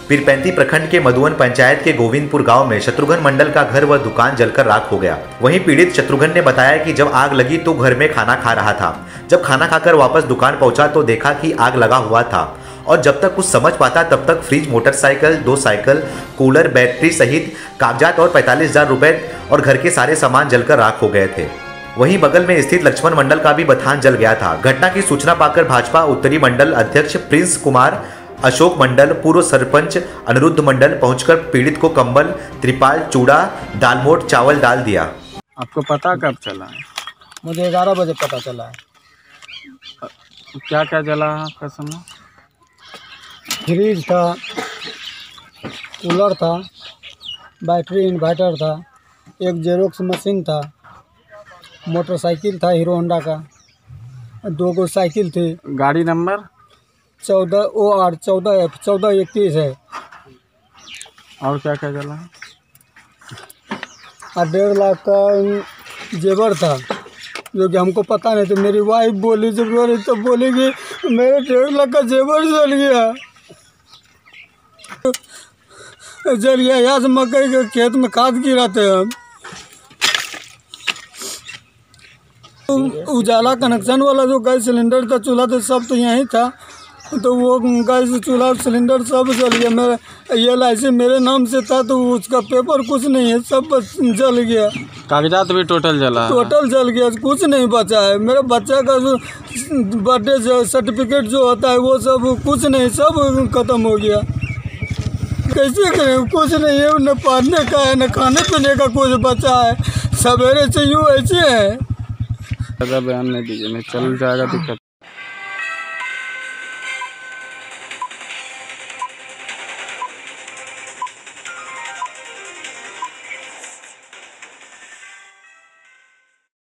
पीरपैंती प्रखंड के मधुवन पंचायत के गोविंदपुर गांव में शत्रुघ्न मंडल का घर व दुकान जलकर राख हो गया। वहीं पीड़ित शत्रुघ्न ने बताया कि जब आग लगी तो घर में खाना खा रहा था। जब खाना खाकर वापस दुकान पहुंचा तो देखा कि आग लगा हुआ था और जब तक कुछ समझ पाता तब तक fridge, motorcycle, 2 cycle, cooler, battery सहित कागजात और 45,000 रुपए और घर के सारे सामान जलकर राख हो गए थे। वहीं बगल में स्थित लक्ष्मण मंडल का भी बथान जल गया था। घटना की सूचना पाकर भाजपा उत्तरी मंडल अध्यक्ष प्रिंस कुमार, अशोक मंडल, पूर्व सरपंच अनिरुद्ध मंडल पहुंचकर पीड़ित को कंबल, त्रिपाल, चूड़ा, दालमोट, चावल डाल दिया। आपको पता कब चला है? मुझे 11 बजे पता चला है। क्या क्या जला है आपका सामान? फ्रिज था, कूलर था, बैटरी, इन्वर्टर था, एक जेरोक्स मशीन था, मोटरसाइकिल था हीरो होंडा का, 2 साइकिल थी। गाड़ी नंबर 14 OR 14F1421 है। और क्या क्या जला है? और 1.5 लाख का जेवर था जो कि हमको पता नहीं था। मेरी वाइफ बोली, जब बोली तो बोली कि मेरे 1.5 लाख का जेवर जल गया। यहाँ से मकई के खेत में खाद गिराते हम। उजाला कनेक्शन वाला जो गैस सिलेंडर था, चूल्हा था, सब तो यहीं था। तो वो गैस चूल्हा सिलेंडर सब जल गया। मेरा LIC मेरे नाम से था तो उसका पेपर कुछ नहीं है, सब जल गया। कागजात भी टोटल जला? टोटल जल गया, कुछ नहीं बचा है। मेरे बच्चे का जो बर्थडे सर्टिफिकेट जो होता है वो सब कुछ नहीं, सब खत्म हो गया। कैसे करें? कुछ नहीं है, न पढ़ने का है न खाने पीने का कुछ बचा है। सवेरे से यूँ ऐसे है। ज़्यादा बयान नहीं दीजिए, नहीं चल जाएगा दिक्कत।